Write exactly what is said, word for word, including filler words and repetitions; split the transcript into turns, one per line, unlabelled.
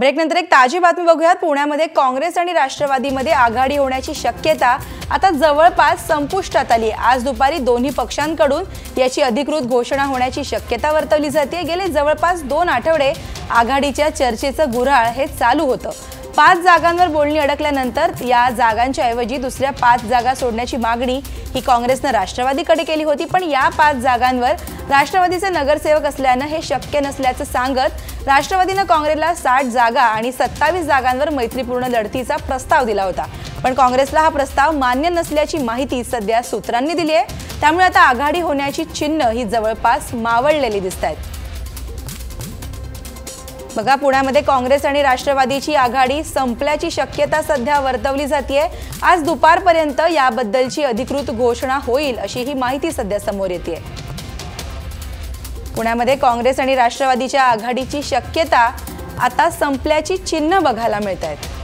ब्रेकनंतर एक ताजी बातमी बघूयात। पुण्यामध्ये काँग्रेस आणि राष्ट्रवादीमध्ये आघाडी होण्याची शक्यता आता जवळपास संपुष्टात आली। आज दुपारी दोन्ही पक्षांकडून याची अधिकृत घोषणा होण्याची शक्यता वर्तवली जाते। गेले जवळपास दोन आठवडे आघाडीच्या चर्चेचं गुऱ्हाळ हे चालू होतं। पाच जागांवर बोलणी अडकल्यानंतर या जागांच्या ऐवजी दुसऱ्या पाच जागा सोडण्याची मागणी ही काँग्रेसने राष्ट्रवादीकडे केली होती, पण या पाच जागांवर राष्ट्रवादीचे नगरसेवक असल्याने हे शक्य नसल्याचं सांगत राष्ट्रवादीने काँग्रेसला साठ जागा आणि सत्तावीस जागांवर मैत्रीपूर्ण लढतीचा प्रस्ताव दिला होता। पण काँग्रेसला हा प्रस्ताव मान्य नसल्याची माहिती सध्या सूत्रांनी दिली आहे। त्यामुळे आता आघाडी होण्याची चिन्ह ही जवळपास मावळलेली दिसतात। बघा, पुण्यामध्ये काँग्रेस आणि राष्ट्रवादीची आघाडी संपल्याची शक्यता सध्या वर्तवली जाते। आज दुपारपर्यंत याबद्दलची अधिकृत घोषणा होईल अशी ही माहिती सध्या समोर येते। पुण्यामध्ये काँग्रेस आणि राष्ट्रवादीच्या आघाडीची शक्यता आता संपल्याची चिन्ह बघायला मिळत आहेत।